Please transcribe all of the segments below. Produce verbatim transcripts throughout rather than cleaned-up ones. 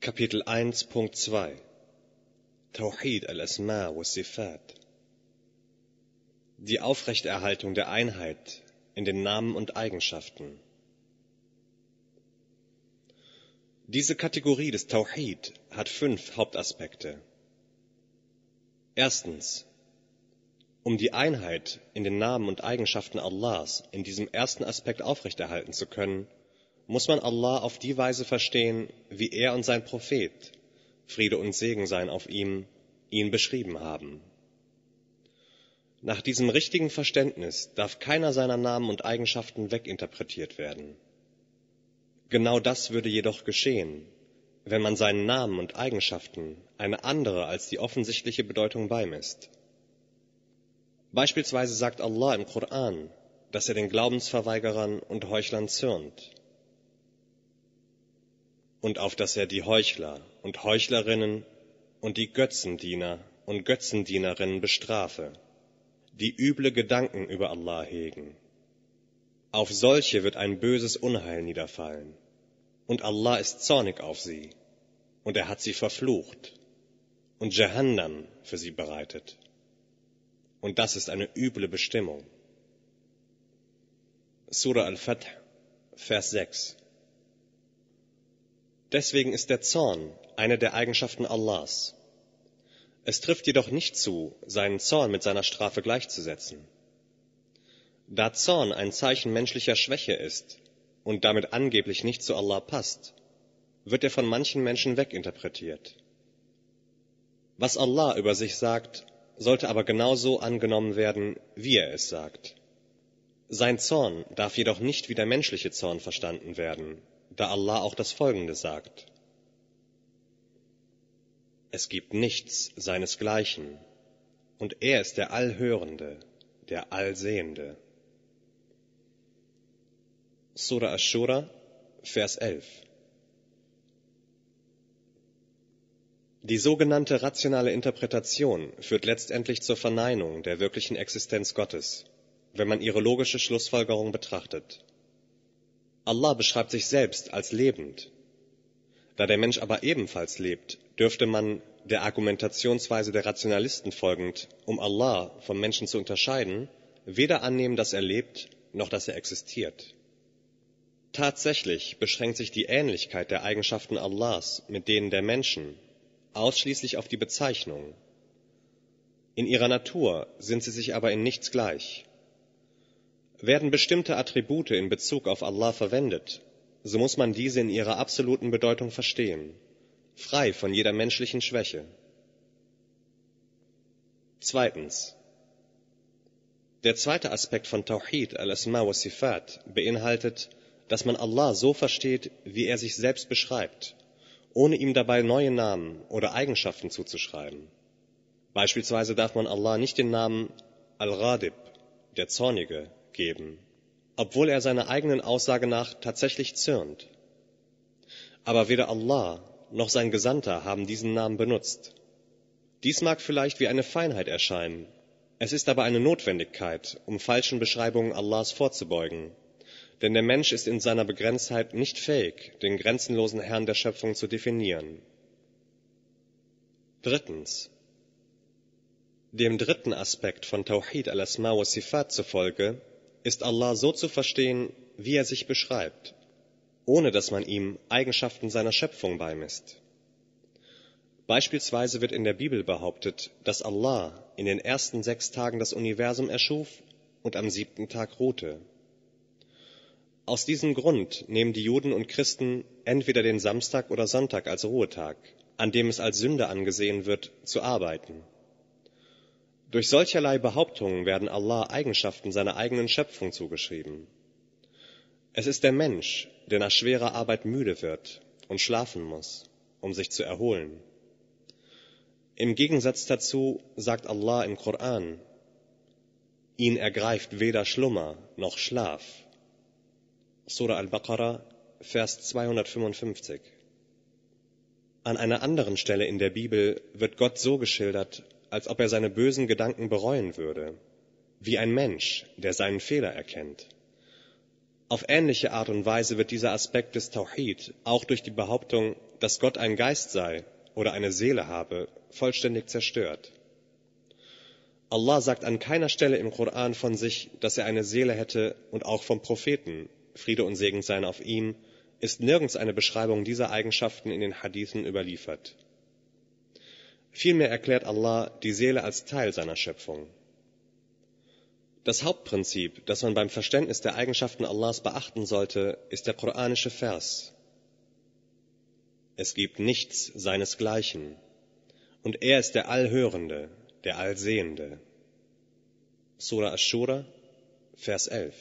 Kapitel eins Punkt zwei Tawhid al-Asma wa Sifat. Die Aufrechterhaltung der Einheit in den Namen und Eigenschaften. Diese Kategorie des Tawhid hat fünf Hauptaspekte. Erstens, um die Einheit in den Namen und Eigenschaften Allahs in diesem ersten Aspekt aufrechterhalten zu können, muss man Allah auf die Weise verstehen, wie er und sein Prophet, Friede und Segen seien auf ihm, ihn beschrieben haben. Nach diesem richtigen Verständnis darf keiner seiner Namen und Eigenschaften weginterpretiert werden. Genau das würde jedoch geschehen, wenn man seinen Namen und Eigenschaften eine andere als die offensichtliche Bedeutung beimisst. Beispielsweise sagt Allah im Koran, dass er den Glaubensverweigerern und Heuchlern zürnt und auf dass er die Heuchler und Heuchlerinnen und die Götzendiener und Götzendienerinnen bestrafe, die üble Gedanken über Allah hegen. Auf solche wird ein böses Unheil niederfallen, und Allah ist zornig auf sie, und er hat sie verflucht und Jahannam für sie bereitet. Und das ist eine üble Bestimmung. Surah Al-Fath, Vers sechs. Deswegen ist der Zorn eine der Eigenschaften Allahs. Es trifft jedoch nicht zu, seinen Zorn mit seiner Strafe gleichzusetzen. Da Zorn ein Zeichen menschlicher Schwäche ist und damit angeblich nicht zu Allah passt, wird er von manchen Menschen weginterpretiert. Was Allah über sich sagt, sollte aber genauso angenommen werden, wie er es sagt. Sein Zorn darf jedoch nicht wie der menschliche Zorn verstanden werden, da Allah auch das Folgende sagt: Es gibt nichts seinesgleichen, und er ist der Allhörende, der Allsehende. Surah Ash-Shura, Vers elf. Die sogenannte rationale Interpretation führt letztendlich zur Verneinung der wirklichen Existenz Gottes, wenn man ihre logische Schlussfolgerung betrachtet. Allah beschreibt sich selbst als lebend. Da der Mensch aber ebenfalls lebt, dürfte man der Argumentationsweise der Rationalisten folgend, um Allah vom Menschen zu unterscheiden, weder annehmen, dass er lebt, noch dass er existiert. Tatsächlich beschränkt sich die Ähnlichkeit der Eigenschaften Allahs mit denen der Menschen ausschließlich auf die Bezeichnung. In ihrer Natur sind sie sich aber in nichts gleich. Werden bestimmte Attribute in Bezug auf Allah verwendet, so muss man diese in ihrer absoluten Bedeutung verstehen, frei von jeder menschlichen Schwäche. Zweitens. Der zweite Aspekt von Tawhid al-Asma wa Sifat beinhaltet, dass man Allah so versteht, wie er sich selbst beschreibt, ohne ihm dabei neue Namen oder Eigenschaften zuzuschreiben. Beispielsweise darf man Allah nicht den Namen Al-Ghadib, der Zornige, geben, obwohl er seiner eigenen Aussage nach tatsächlich zürnt. Aber weder Allah noch sein Gesandter haben diesen Namen benutzt. Dies mag vielleicht wie eine Feinheit erscheinen, es ist aber eine Notwendigkeit, um falschen Beschreibungen Allahs vorzubeugen, denn der Mensch ist in seiner Begrenztheit nicht fähig, den grenzenlosen Herrn der Schöpfung zu definieren. Drittens. Dem dritten Aspekt von Tawhid al-Asma wa Sifat zufolge ist Allah so zu verstehen, wie er sich beschreibt, ohne dass man ihm Eigenschaften seiner Schöpfung beimisst. Beispielsweise wird in der Bibel behauptet, dass Allah in den ersten sechs Tagen das Universum erschuf und am siebten Tag ruhte. Aus diesem Grund nehmen die Juden und Christen entweder den Samstag oder Sonntag als Ruhetag, an dem es als Sünde angesehen wird, zu arbeiten. Durch solcherlei Behauptungen werden Allah Eigenschaften seiner eigenen Schöpfung zugeschrieben. Es ist der Mensch, der nach schwerer Arbeit müde wird und schlafen muss, um sich zu erholen. Im Gegensatz dazu sagt Allah im Koran: Ihn ergreift weder Schlummer noch Schlaf. Surah Al-Baqarah, Vers zweihundertfünfundfünfzig. An einer anderen Stelle in der Bibel wird Gott so geschildert, als ob er seine bösen Gedanken bereuen würde, wie ein Mensch, der seinen Fehler erkennt. Auf ähnliche Art und Weise wird dieser Aspekt des Tawhid auch durch die Behauptung, dass Gott ein Geist sei oder eine Seele habe, vollständig zerstört. Allah sagt an keiner Stelle im Koran von sich, dass er eine Seele hätte, und auch vom Propheten, Friede und Segen seien auf ihm, ist nirgends eine Beschreibung dieser Eigenschaften in den Hadithen überliefert. Vielmehr erklärt Allah die Seele als Teil seiner Schöpfung. Das Hauptprinzip, das man beim Verständnis der Eigenschaften Allahs beachten sollte, ist der koranische Vers: Es gibt nichts seinesgleichen, und er ist der Allhörende, der Allsehende. Surah Ash-Shura, Vers elf.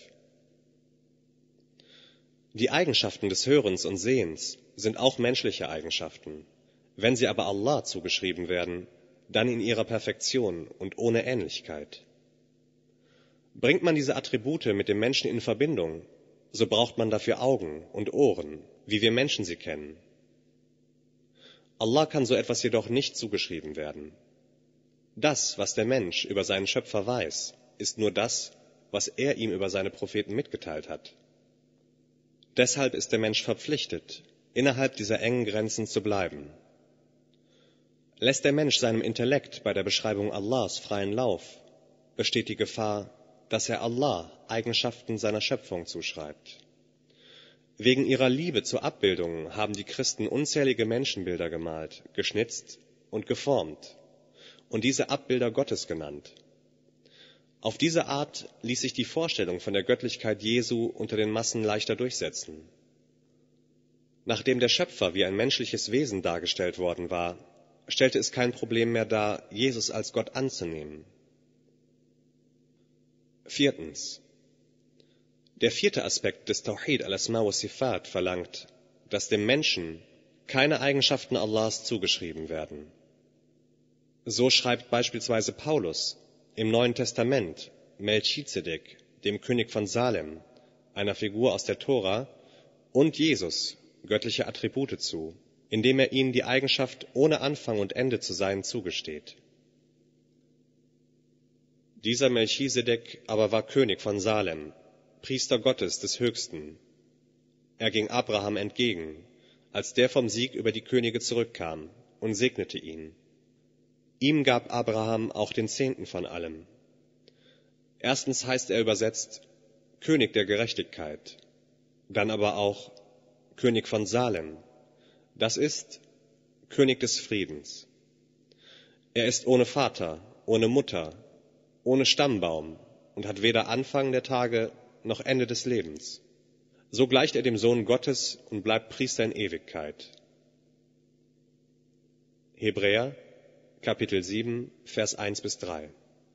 Die Eigenschaften des Hörens und Sehens sind auch menschliche Eigenschaften. Wenn sie aber Allah zugeschrieben werden, dann in ihrer Perfektion und ohne Ähnlichkeit. Bringt man diese Attribute mit dem Menschen in Verbindung, so braucht man dafür Augen und Ohren, wie wir Menschen sie kennen. Allah kann so etwas jedoch nicht zugeschrieben werden. Das, was der Mensch über seinen Schöpfer weiß, ist nur das, was er ihm über seine Propheten mitgeteilt hat. Deshalb ist der Mensch verpflichtet, innerhalb dieser engen Grenzen zu bleiben. Lässt der Mensch seinem Intellekt bei der Beschreibung Allahs freien Lauf, besteht die Gefahr, dass er Allah Eigenschaften seiner Schöpfung zuschreibt. Wegen ihrer Liebe zur Abbildung haben die Christen unzählige Menschenbilder gemalt, geschnitzt und geformt und diese Abbilder Gottes genannt. Auf diese Art ließ sich die Vorstellung von der Göttlichkeit Jesu unter den Massen leichter durchsetzen. Nachdem der Schöpfer wie ein menschliches Wesen dargestellt worden war, stellte es kein Problem mehr dar, Jesus als Gott anzunehmen. Viertens. Der vierte Aspekt des Tawhid al-Asma wa Sifat verlangt, dass dem Menschen keine Eigenschaften Allahs zugeschrieben werden. So schreibt beispielsweise Paulus im Neuen Testament Melchizedek, dem König von Salem, einer Figur aus der Tora, und Jesus göttliche Attribute zu, indem er ihnen die Eigenschaft, ohne Anfang und Ende zu sein, zugesteht. Dieser Melchizedek aber war König von Salem, Priester Gottes des Höchsten. Er ging Abraham entgegen, als der vom Sieg über die Könige zurückkam, und segnete ihn. Ihm gab Abraham auch den Zehnten von allem. Erstens heißt er übersetzt König der Gerechtigkeit, dann aber auch König von Salem, das ist König des Friedens. Er ist ohne Vater, ohne Mutter, ohne Stammbaum und hat weder Anfang der Tage noch Ende des Lebens. So gleicht er dem Sohn Gottes und bleibt Priester in Ewigkeit. Hebräer, Kapitel sieben, Vers eins bis drei.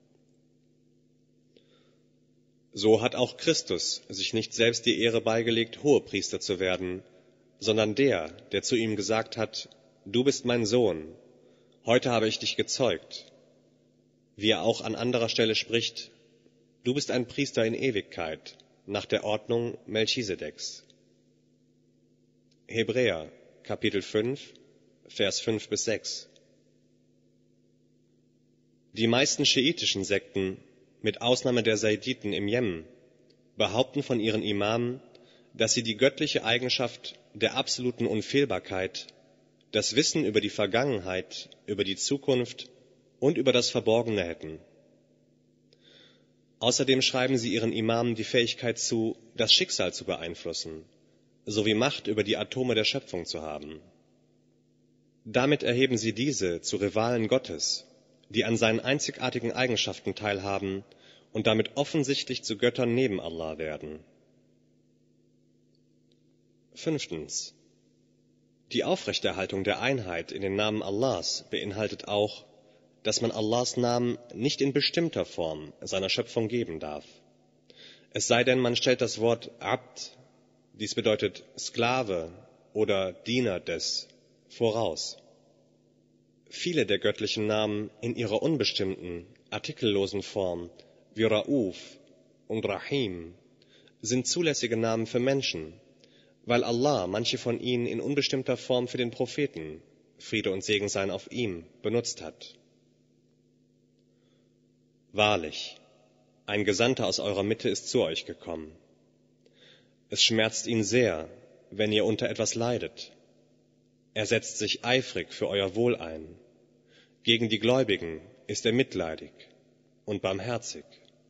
So hat auch Christus sich nicht selbst die Ehre beigelegt, Hohepriester zu werden, sondern der, der zu ihm gesagt hat: Du bist mein Sohn, heute habe ich dich gezeugt. Wie er auch an anderer Stelle spricht: Du bist ein Priester in Ewigkeit, nach der Ordnung Melchisedeks. Hebräer, Kapitel fünf, Vers fünf bis sechs. Die meisten schiitischen Sekten, mit Ausnahme der Saiditen im Jemen, behaupten von ihren Imamen, dass sie die göttliche Eigenschaft der absoluten Unfehlbarkeit, das Wissen über die Vergangenheit, über die Zukunft und über das Verborgene hätten. Außerdem schreiben sie ihren Imamen die Fähigkeit zu, das Schicksal zu beeinflussen, sowie Macht über die Atome der Schöpfung zu haben. Damit erheben sie diese zu Rivalen Gottes, die an seinen einzigartigen Eigenschaften teilhaben und damit offensichtlich zu Göttern neben Allah werden. Fünftens. Die Aufrechterhaltung der Einheit in den Namen Allahs beinhaltet auch, dass man Allahs Namen nicht in bestimmter Form seiner Schöpfung geben darf. Es sei denn, man stellt das Wort Abd, dies bedeutet Sklave oder Diener des, voraus. Viele der göttlichen Namen in ihrer unbestimmten, artikellosen Form, wie Rauf und Rahim, sind zulässige Namen für Menschen, weil Allah manche von ihnen in unbestimmter Form für den Propheten, Friede und Segen seien auf ihm, benutzt hat. Wahrlich, ein Gesandter aus eurer Mitte ist zu euch gekommen. Es schmerzt ihn sehr, wenn ihr unter etwas leidet. Er setzt sich eifrig für euer Wohl ein. Gegen die Gläubigen ist er mitleidig und barmherzig.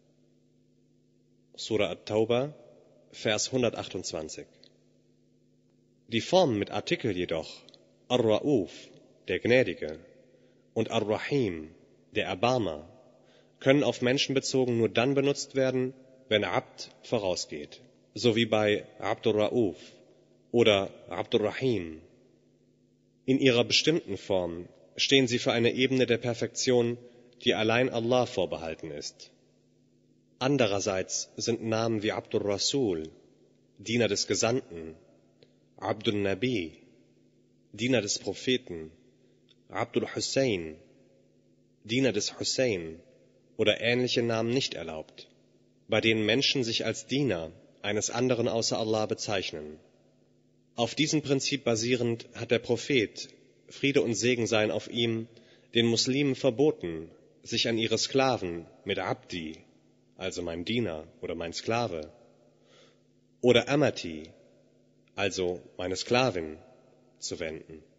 Surah At-Tauba, Vers hundertachtundzwanzig. Die Formen mit Artikel jedoch, Ar-Ra'uf, der Gnädige, und Ar-Rahim, der Erbarmer, können auf Menschen bezogen nur dann benutzt werden, wenn Abd vorausgeht, so wie bei Abdur Ra'uf oder Abdur Rahim. In ihrer bestimmten Form stehen sie für eine Ebene der Perfektion, die allein Allah vorbehalten ist. Andererseits sind Namen wie Abdur Rasul, Diener des Gesandten, Abdul Nabi, Diener des Propheten, Abdul Hussein, Diener des Hussein oder ähnliche Namen nicht erlaubt, bei denen Menschen sich als Diener eines anderen außer Allah bezeichnen. Auf diesem Prinzip basierend hat der Prophet, Friede und Segen seien auf ihm, den Muslimen verboten, sich an ihre Sklaven mit Abdi, also mein Diener oder mein Sklave, oder Amati, also meine Sklavin, zu wenden.